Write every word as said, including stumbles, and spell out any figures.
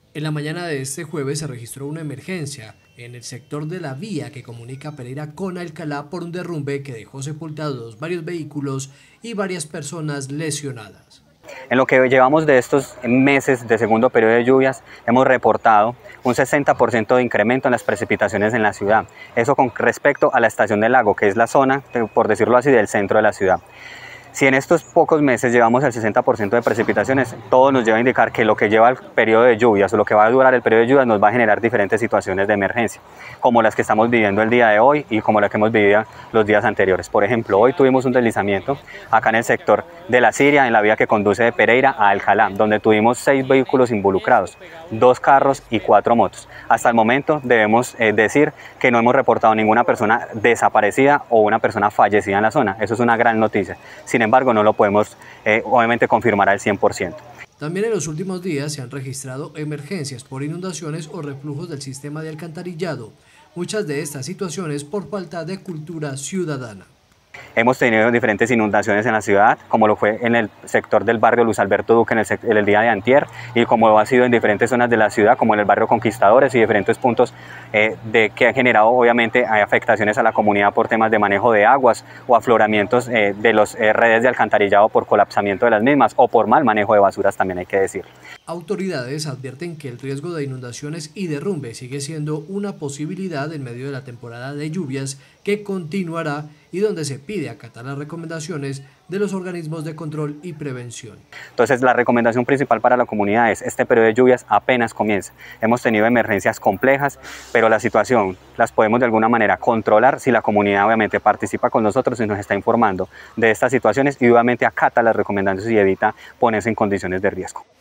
En la mañana de este jueves se registró una emergencia en el sector de la vía que comunica Pereira con Alcalá por un derrumbe que dejó sepultados varios vehículos y varias personas lesionadas. En lo que llevamos de estos meses de segundo periodo de lluvias, hemos reportado un sesenta por ciento de incremento en las precipitaciones en la ciudad. Eso con respecto a la estación del lago, que es la zona, por decirlo así, del centro de la ciudad. Si en estos pocos meses llevamos el sesenta por ciento de precipitaciones, todo nos lleva a indicar que lo que lleva el periodo de lluvias o lo que va a durar el periodo de lluvias nos va a generar diferentes situaciones de emergencia, como las que estamos viviendo el día de hoy y como las que hemos vivido los días anteriores. Por ejemplo, hoy tuvimos un deslizamiento acá en el sector de la Siria, en la vía que conduce de Pereira a Alcalá, donde tuvimos seis vehículos involucrados, dos carros y cuatro motos. Hasta el momento debemos eh, decir que no hemos reportado ninguna persona desaparecida o una persona fallecida en la zona. Eso es una gran noticia. Sin embargo, no lo podemos eh, obviamente confirmar al cien por ciento. También en los últimos días se han registrado emergencias por inundaciones o reflujos del sistema de alcantarillado, muchas de estas situaciones por falta de cultura ciudadana. Hemos tenido diferentes inundaciones en la ciudad, como lo fue en el sector del barrio Luis Alberto Duque en el, en el día de antier, y como ha sido en diferentes zonas de la ciudad, como en el barrio Conquistadores y diferentes puntos eh, de, que han generado obviamente afectaciones a la comunidad por temas de manejo de aguas o afloramientos eh, de las eh, redes de alcantarillado por colapsamiento de las mismas o por mal manejo de basuras, también hay que decir. Autoridades advierten que el riesgo de inundaciones y derrumbe sigue siendo una posibilidad en medio de la temporada de lluvias que continuará y donde se pide acatar las recomendaciones de los organismos de control y prevención. Entonces, la recomendación principal para la comunidad es: este periodo de lluvias apenas comienza. Hemos tenido emergencias complejas, pero la situación las podemos de alguna manera controlar si la comunidad obviamente participa con nosotros y nos está informando de estas situaciones y obviamente acata las recomendaciones y evita ponerse en condiciones de riesgo.